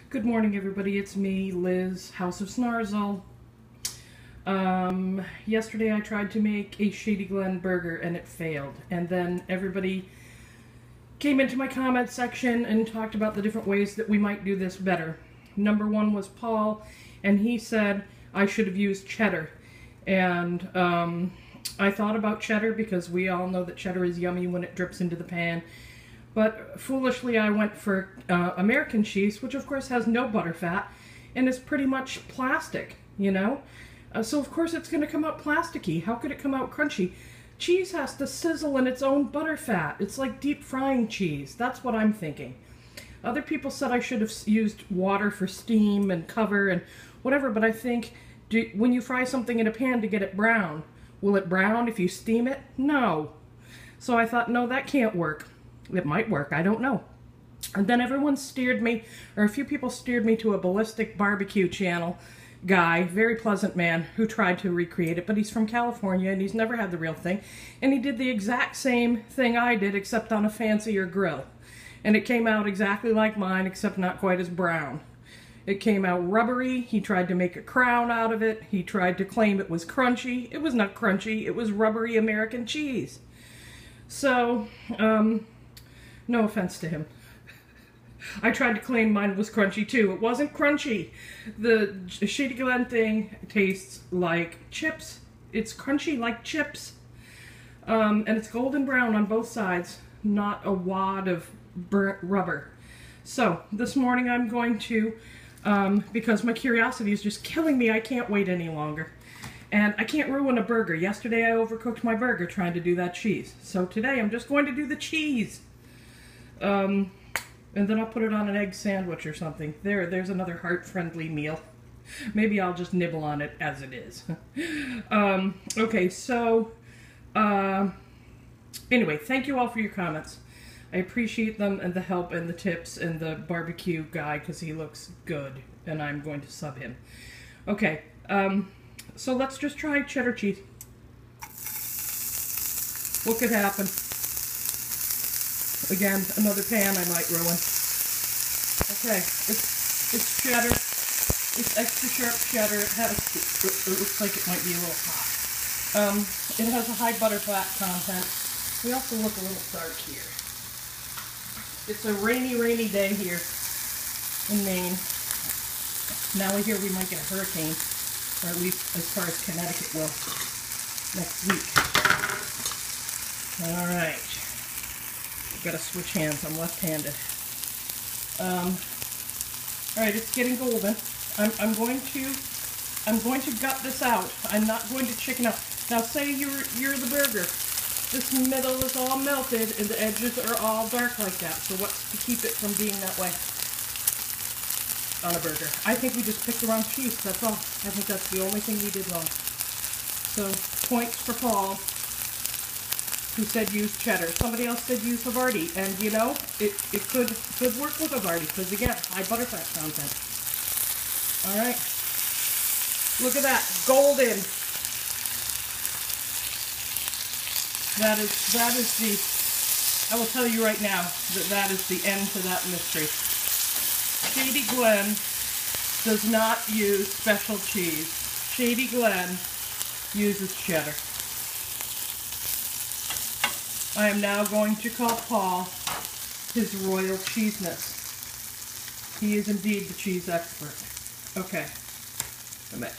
Good morning, everybody. It's me, Liz, House of Snarzel. Yesterday I tried to make a Shady Glen burger and it failed. And then everybody came into my comment section and talked about the different ways that we might do this better. Number one was Paul, and he said I should have used cheddar. And I thought about cheddar because we all know that cheddar is yummy when it drips into the pan. But foolishly I went for American cheese, which of course has no butter fat and is pretty much plastic, you know? So of course it's going to come out plasticky. How could it come out crunchy? Cheese has to sizzle in its own butter fat. It's like deep frying cheese. That's what I'm thinking. Other people said I should have used water for steam and cover and whatever, but I think when you fry something in a pan to get it brown, will it brown if you steam it? No. So I thought, no, that can't work. It might work, I don't know. And then everyone steered me, or a few people steered me to a ballistic barbecue channel guy, very pleasant man, who tried to recreate it, but he's from California and he's never had the real thing. And he did the exact same thing I did, except on a fancier grill. And it came out exactly like mine, except not quite as brown. It came out rubbery. He tried to make a crown out of it. He tried to claim it was crunchy. It was not crunchy. It was rubbery American cheese. So, no offense to him. I tried to claim mine was crunchy too. It wasn't crunchy. The Shady Glen thing tastes like chips. It's crunchy like chips. And it's golden brown on both sides, not a wad of burnt rubber. So this morning I'm going to, because my curiosity is just killing me, I can't wait any longer. And I can't ruin a burger. Yesterday I overcooked my burger trying to do that cheese. So today I'm just going to do the cheese. And then I'll put it on an egg sandwich or something. There's another heart-friendly meal. Maybe I'll just nibble on it as it is. Okay, so, anyway, thank you all for your comments. I appreciate them and the help and the tips and the barbecue guy because he looks good and I'm going to sub him. Okay, so let's just try cheddar cheese. What could happen? Again, another pan I might ruin. Okay, it's cheddar. It's extra sharp cheddar. It looks like it might be a little hot. It has a high butter fat content. We also look a little dark here. It's a rainy day here in Maine. Now I hear we might get a hurricane, or at least as far as Connecticut will, next week. All right. Got to switch hands. I'm left-handed. All right, it's getting golden. I'm going to gut this out. I'm not going to chicken out. Now, say you're the burger. This middle is all melted and the edges are all dark like that. So what's to keep it from being that way on a burger? I think we just picked the wrong cheese. That's all. I think that's the only thing we did wrong. So points for Paul, who said use cheddar. Somebody else said use Havarti, and you know, it could work with Havarti, because again, high butter fat content. Alright. Look at that. Golden. That is the, I will tell you right now, that is the end to that mystery. Shady Glen does not use special cheese. Shady Glen uses cheddar. I am now going to call Paul his royal cheeseness. He is indeed the cheese expert. Okay. A minute.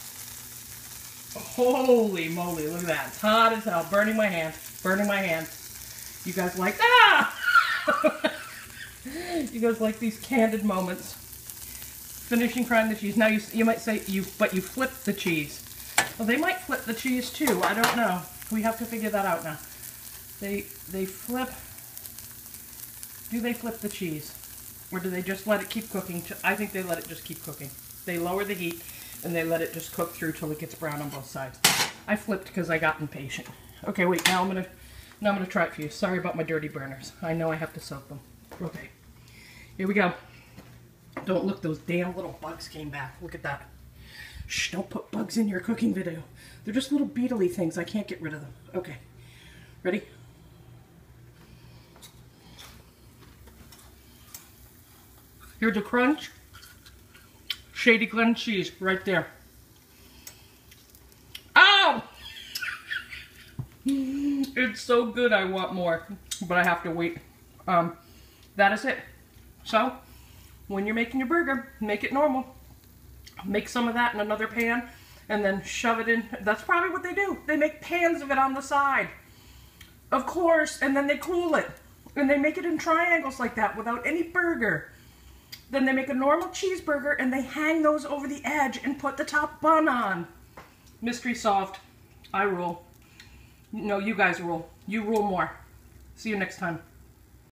Holy moly, look at that. It's hot as hell. Burning my hand. Burning my hand. You guys like that? Ah! You guys like these candid moments. Finishing frying the cheese. Now you might say, but you flipped the cheese. Well, they might flip the cheese too. I don't know. We have to figure that out now. They flip. Do they flip the cheese? Or do they just let it keep cooking? I think they let it just keep cooking. They lower the heat and they let it just cook through till it gets brown on both sides. I flipped because I got impatient. Okay, wait, now I'm gonna try it for you. Sorry about my dirty burners. I know I have to soak them. Okay. Here we go. Don't look, those damn little bugs came back. Look at that. Shh, don't put bugs in your cooking video. They're just little beetly things. I can't get rid of them. Okay. Ready? Here's the crunch. Shady Glen cheese right there. Oh! It's so good, I want more, but I have to wait. That is it. So, when you're making your burger, make it normal. Make some of that in another pan, and then shove it in. That's probably what they do. They make pans of it on the side. Of course, and then they cool it. And they make it in triangles like that without any burger. Then they make a normal cheeseburger, and they hang those over the edge and put the top bun on. Mystery solved. I rule. No, you guys rule. You rule more. See you next time.